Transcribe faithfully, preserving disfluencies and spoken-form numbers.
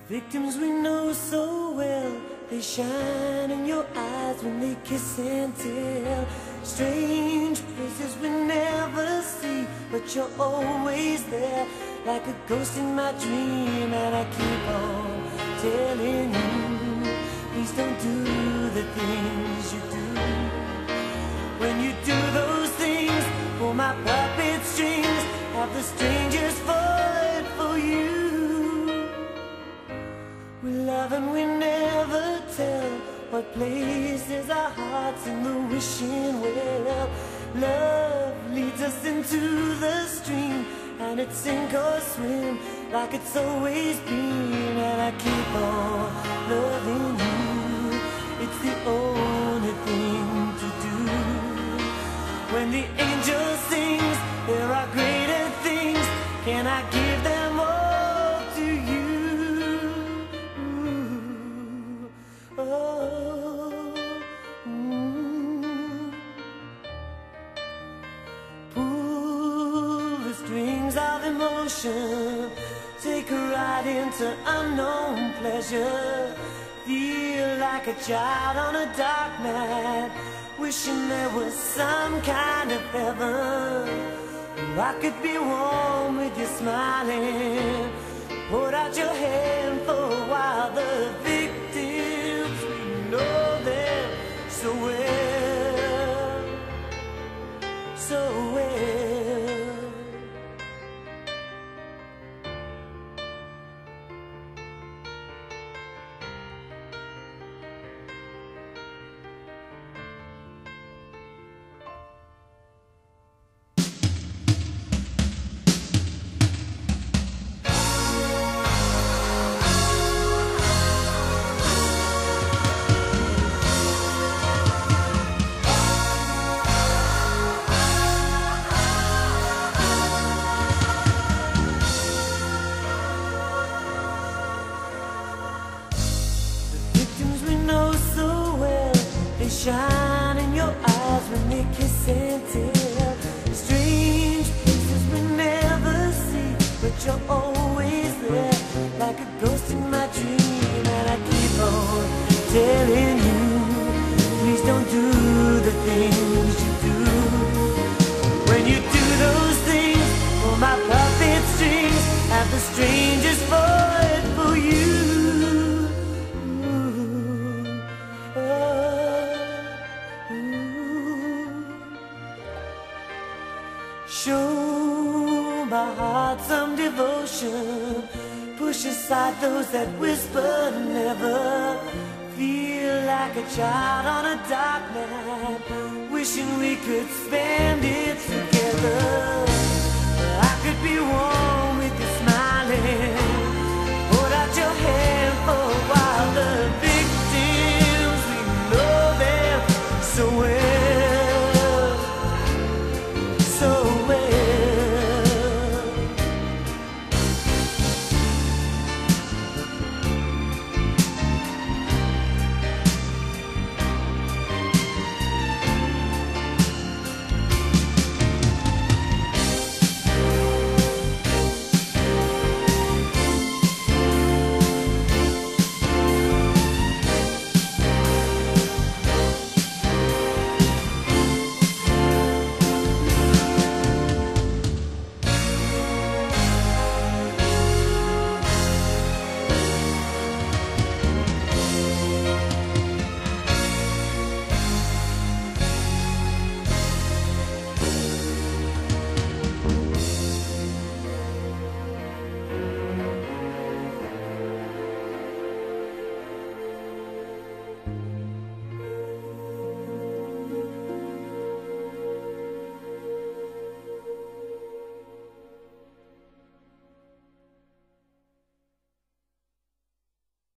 Victims we know so well, they shine in your eyes when they kiss and tell. Strange places we never see, but you're always there, like a ghost in my dream. And I keep on telling you, please don't do the things you do. When you do those things, pull my puppet strings, have the strangers fall for you. We love and we never tell what places our hearts in the wishing well. Love leads us into the stream, and it's sink or swim like it's always been. And I keep on loving you, it's the only thing to do. When the angel sings, there are greater things, can I give them all to you? Oh, mm. Pull the strings of emotion, take a ride into unknown pleasure. Feel like a child on a dark night, wishing there was some kind of heaven. I could be warm with you smiling. Hold out your hand for a while. The victims, we know them so well, so well. They shine in your eyes when they kiss and tell. Strange places we never see, but you're always there, like a ghost in my dream. And I keep on telling you, please don't do the things you do. When you do those things, pull my puppet strings, have the strangers fall for you. Show my heart some devotion, push aside those that whisper never. Feel like a child on a dark night, wishing we could spend it together.